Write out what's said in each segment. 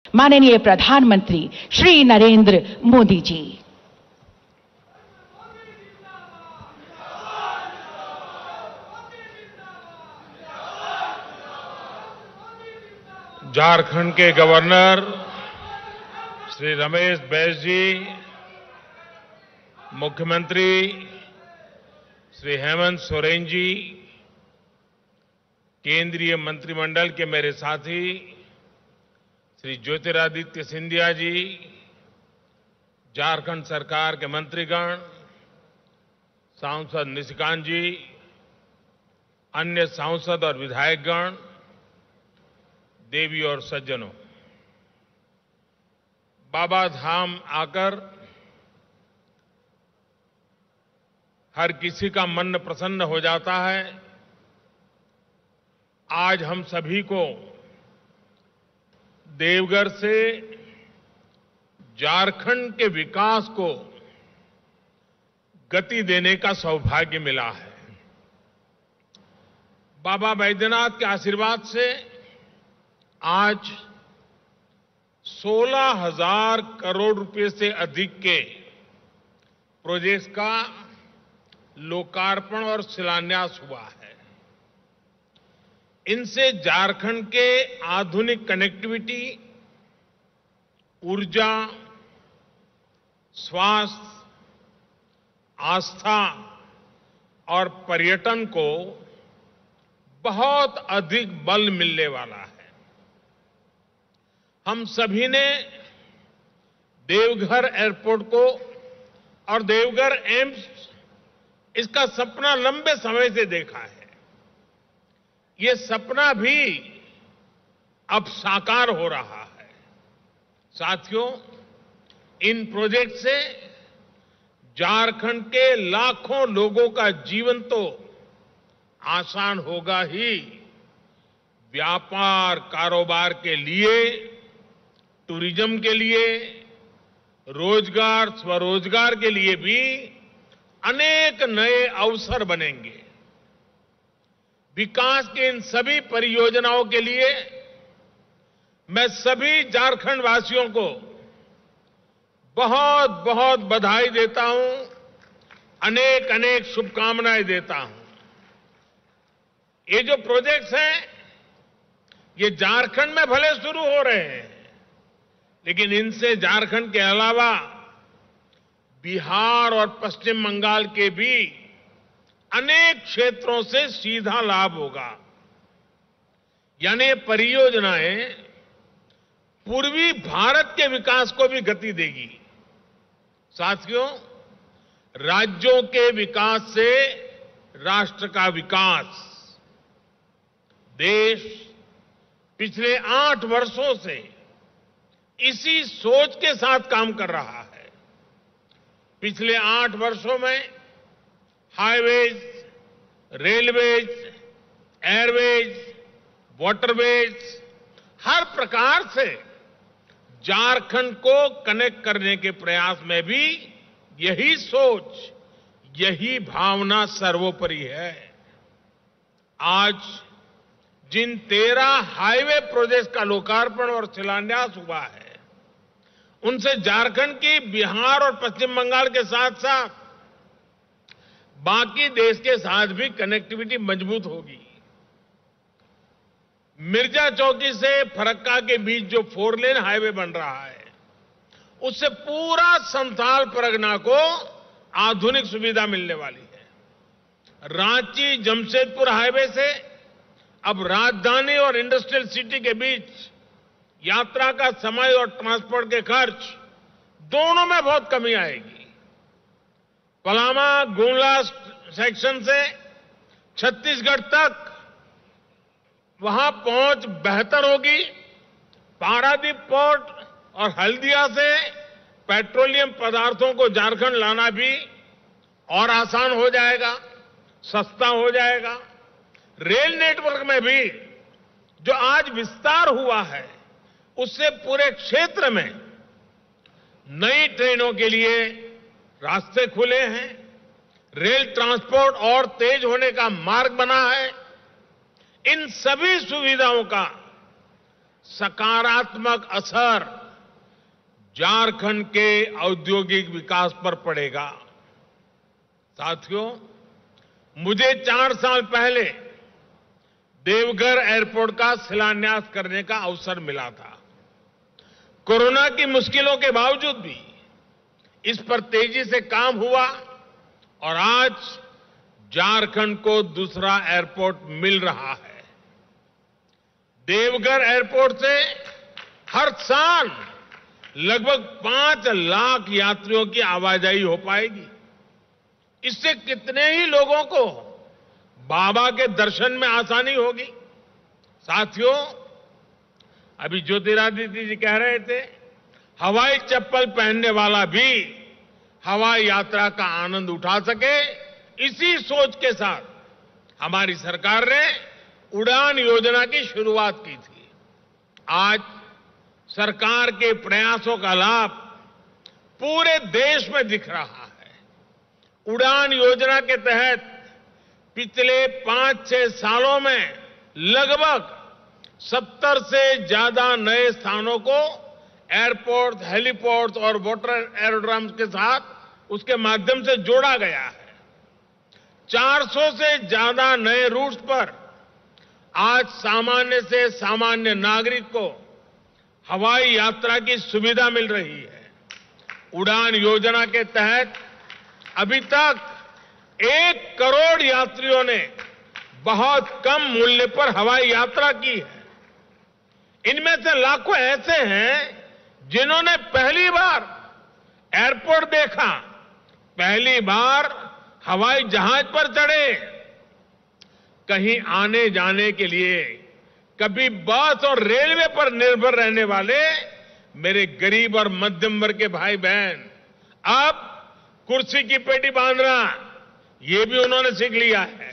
माननीय प्रधानमंत्री श्री नरेंद्र मोदी जी। झारखंड के गवर्नर श्री रमेश बैस जी, मुख्यमंत्री श्री हेमंत सोरेन जी, केंद्रीय मंत्रिमंडल के मेरे साथी श्री ज्योतिरादित्य सिंधिया जी, झारखंड सरकार के मंत्रीगण, सांसद निशिकांत जी, अन्य सांसद और विधायकगण, देवी और सज्जनों, बाबा धाम आकर हर किसी का मन प्रसन्न हो जाता है। आज हम सभी को देवघर से झारखंड के विकास को गति देने का सौभाग्य मिला है। बाबा बैद्यनाथ के आशीर्वाद से आज 16,000 करोड़ रुपए से अधिक के प्रोजेक्ट्स का लोकार्पण और शिलान्यास हुआ है। इनसे झारखंड के आधुनिक कनेक्टिविटी, ऊर्जा, स्वास्थ्य, आस्था और पर्यटन को बहुत अधिक बल मिलने वाला है। हम सभी ने देवघर एयरपोर्ट को और देवघर एम्स, इसका सपना लंबे समय से देखा है। ये सपना भी अब साकार हो रहा है। साथियों, इन प्रोजेक्ट से झारखंड के लाखों लोगों का जीवन तो आसान होगा ही, व्यापार कारोबार के लिए, टूरिज्म के लिए, रोजगार स्वरोजगार के लिए भी अनेक नए अवसर बनेंगे। विकास की इन सभी परियोजनाओं के लिए मैं सभी झारखंड वासियों को बहुत बहुत बधाई देता हूं, अनेक अनेक शुभकामनाएं देता हूं। ये जो प्रोजेक्ट्स हैं, ये झारखंड में भले शुरू हो रहे हैं, लेकिन इनसे झारखंड के अलावा बिहार और पश्चिम बंगाल के भी अनेक क्षेत्रों से सीधा लाभ होगा। यानी ये परियोजनाएं पूर्वी भारत के विकास को भी गति देगी। साथियों, राज्यों के विकास से राष्ट्र का विकास, देश पिछले 8 वर्षों से इसी सोच के साथ काम कर रहा है। पिछले 8 वर्षों में हाईवेज, रेलवेज, एयरवेज, वाटरवेज, हर प्रकार से झारखंड को कनेक्ट करने के प्रयास में भी यही सोच, यही भावना सर्वोपरि है। आज जिन 13 हाईवे प्रोजेक्ट्स का लोकार्पण और शिलान्यास हुआ है, उनसे झारखंड की बिहार और पश्चिम बंगाल के साथ साथ बाकी देश के साथ भी कनेक्टिविटी मजबूत होगी। मिर्जा चौकी से फरक्का के बीच जो 4 लेन हाईवे बन रहा है, उससे पूरा संथाल परगना को आधुनिक सुविधा मिलने वाली है। रांची जमशेदपुर हाईवे से अब राजधानी और इंडस्ट्रियल सिटी के बीच यात्रा का समय और ट्रांसपोर्ट के खर्च दोनों में बहुत कमी आएगी। पलामा गुमला सेक्शन से छत्तीसगढ़ तक वहां पहुंच बेहतर होगी। पारादीप पोर्ट और हल्दिया से पेट्रोलियम पदार्थों को झारखंड लाना भी और आसान हो जाएगा, सस्ता हो जाएगा। रेल नेटवर्क में भी जो आज विस्तार हुआ है, उससे पूरे क्षेत्र में नई ट्रेनों के लिए रास्ते खुले हैं। रेल ट्रांसपोर्ट और तेज होने का मार्ग बना है। इन सभी सुविधाओं का सकारात्मक असर झारखंड के औद्योगिक विकास पर पड़ेगा। साथियों, मुझे 4 साल पहले देवघर एयरपोर्ट का शिलान्यास करने का अवसर मिला था। कोरोना की मुश्किलों के बावजूद भी इस पर तेजी से काम हुआ और आज झारखंड को दूसरा एयरपोर्ट मिल रहा है। देवघर एयरपोर्ट से हर साल लगभग 5 लाख यात्रियों की आवाजाही हो पाएगी। इससे कितने ही लोगों को बाबा के दर्शन में आसानी होगी। साथियों, अभी ज्योतिरादित्य जी कह रहे थे, हवाई चप्पल पहनने वाला भी हवाई यात्रा का आनंद उठा सके, इसी सोच के साथ हमारी सरकार ने उड़ान योजना की शुरुआत की थी। आज सरकार के प्रयासों का लाभ पूरे देश में दिख रहा है। उड़ान योजना के तहत पिछले 5-6 सालों में लगभग 70 से ज्यादा नए स्थानों को एयरपोर्ट, हेलीपोर्ट और वाटर एरोड्रम्स के साथ उसके माध्यम से जोड़ा गया है। 400 से ज्यादा नए रूट्स पर आज सामान्य से सामान्य नागरिक को हवाई यात्रा की सुविधा मिल रही है। उड़ान योजना के तहत अभी तक 1 करोड़ यात्रियों ने बहुत कम मूल्य पर हवाई यात्रा की है। इनमें से लाखों ऐसे हैं जिन्होंने पहली बार एयरपोर्ट देखा, पहली बार हवाई जहाज पर चढ़े। कहीं आने जाने के लिए कभी बस और रेलवे पर निर्भर रहने वाले मेरे गरीब और मध्यम वर्ग के भाई बहन अब कुर्सी की पेटी बांधना ये भी उन्होंने सीख लिया है।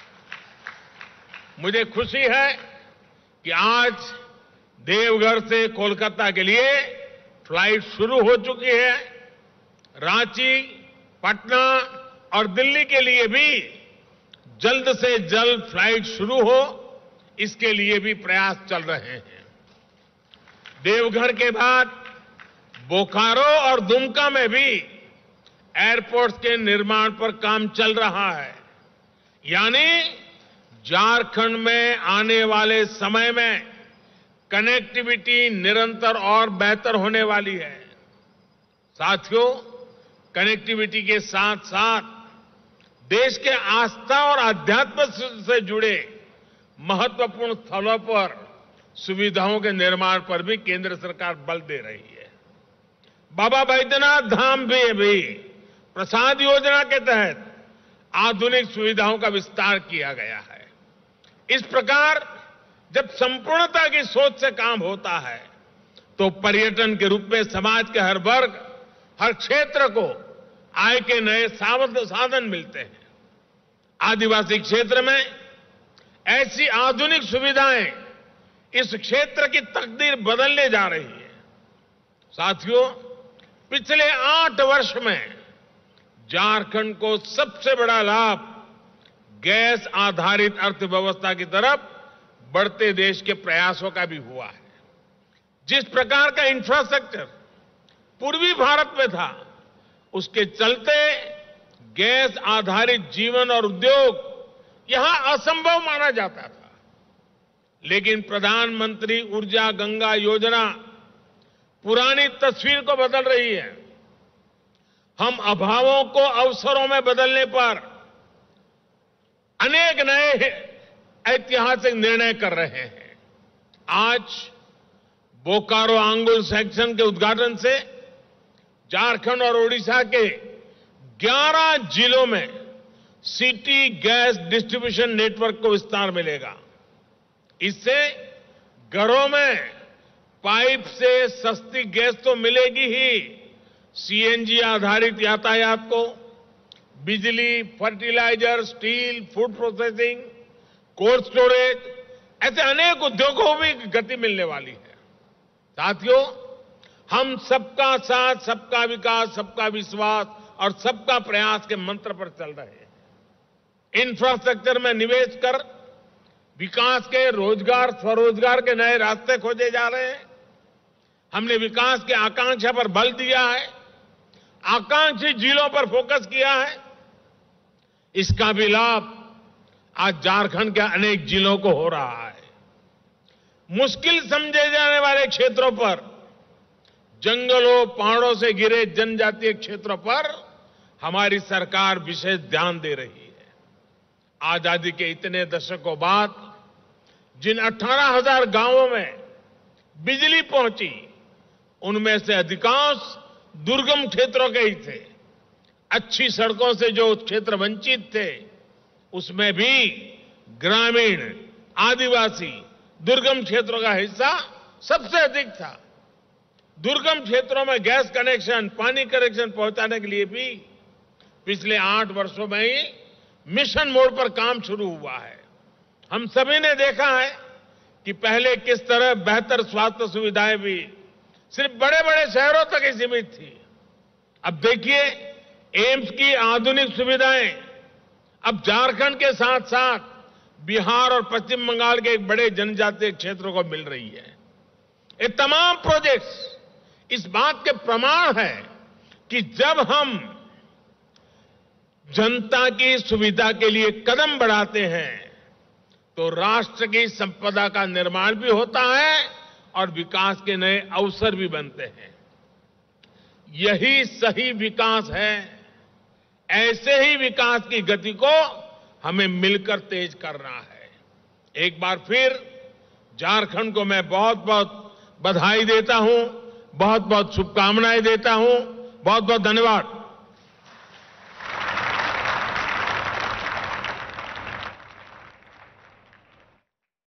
मुझे खुशी है कि आज देवघर से कोलकाता के लिए फ्लाइट शुरू हो चुकी है। रांची, पटना और दिल्ली के लिए भी जल्द से जल्द फ्लाइट शुरू हो, इसके लिए भी प्रयास चल रहे हैं। देवघर के बाद बोकारो और दुमका में भी एयरपोर्ट्स के निर्माण पर काम चल रहा है। यानी झारखंड में आने वाले समय में कनेक्टिविटी निरंतर और बेहतर होने वाली है। साथियों, कनेक्टिविटी के साथ साथ देश के आस्था और आध्यात्म से जुड़े महत्वपूर्ण स्थलों पर सुविधाओं के निर्माण पर भी केंद्र सरकार बल दे रही है। बाबा बैद्यनाथ धाम भी प्रसाद योजना के तहत आधुनिक सुविधाओं का विस्तार किया गया है। इस प्रकार जब संपूर्णता की सोच से काम होता है तो पर्यटन के रूप में समाज के हर वर्ग, हर क्षेत्र को आय के नए साधन मिलते हैं। आदिवासी क्षेत्र में ऐसी आधुनिक सुविधाएं इस क्षेत्र की तकदीर बदलने जा रही है। साथियों, पिछले 8 वर्ष में झारखंड को सबसे बड़ा लाभ गैस आधारित अर्थव्यवस्था की तरफ बढ़ते देश के प्रयासों का भी हुआ है। जिस प्रकार का इंफ्रास्ट्रक्चर पूर्वी भारत में था, उसके चलते गैस आधारित जीवन और उद्योग यहां असंभव माना जाता था। लेकिन प्रधानमंत्री ऊर्जा गंगा योजना पुरानी तस्वीर को बदल रही है। हम अभावों को अवसरों में बदलने पर अनेक नए ऐतिहासिक निर्णय कर रहे हैं। आज बोकारो आंगुल सेक्शन के उद्घाटन से झारखंड और ओडिशा के 11 जिलों में सिटी गैस डिस्ट्रीब्यूशन नेटवर्क को विस्तार मिलेगा। इससे घरों में पाइप से सस्ती गैस तो मिलेगी ही, सीएनजी आधारित यातायात को बिजली, fertiliser, steel, food processing, cold storage, ऐसे अनेक उद्योगों को भी गति मिलने वाली है। साथियों, हम सबका साथ, सबका विकास, सबका विश्वास और सबका प्रयास के मंत्र पर चल रहे हैं। इंफ्रास्ट्रक्चर में निवेश कर विकास के रोजगार स्वरोजगार के नए रास्ते खोजे जा रहे हैं। हमने विकास की आकांक्षा पर बल दिया है, आकांक्षी जिलों पर फोकस किया है। इसका भी लाभ आज झारखंड के अनेक जिलों को हो रहा है। मुश्किल समझे जाने वाले क्षेत्रों पर, जंगलों पहाड़ों से घिरे जनजातीय क्षेत्रों पर हमारी सरकार विशेष ध्यान दे रही है। आजादी के इतने दशकों बाद जिन 18,000 गांवों में बिजली पहुंची, उनमें से अधिकांश दुर्गम क्षेत्रों के ही थे। अच्छी सड़कों से जो क्षेत्र वंचित थे, उसमें भी ग्रामीण, आदिवासी, दुर्गम क्षेत्रों का हिस्सा सबसे अधिक था। दुर्गम क्षेत्रों में गैस कनेक्शन, पानी कनेक्शन पहुंचाने के लिए भी पिछले 8 वर्षों में ही मिशन मोड पर काम शुरू हुआ है। हम सभी ने देखा है कि पहले किस तरह बेहतर स्वास्थ्य सुविधाएं भी सिर्फ बड़े बड़े शहरों तक ही सीमित थी। अब देखिए, एम्स की आधुनिक सुविधाएं अब झारखंड के साथ साथ बिहार और पश्चिम बंगाल के एक बड़े जनजातीय क्षेत्रों को मिल रही है। ये तमाम प्रोजेक्ट्स इस बात के प्रमाण है कि जब हम जनता की सुविधा के लिए कदम बढ़ाते हैं तो राष्ट्र की संपदा का निर्माण भी होता है और विकास के नए अवसर भी बनते हैं। यही सही विकास है। ऐसे ही विकास की गति को हमें मिलकर तेज करना है। एक बार फिर झारखंड को मैं बहुत बहुत बधाई देता हूं, बहुत बहुत शुभकामनाएं देता हूं। बहुत बहुत धन्यवाद।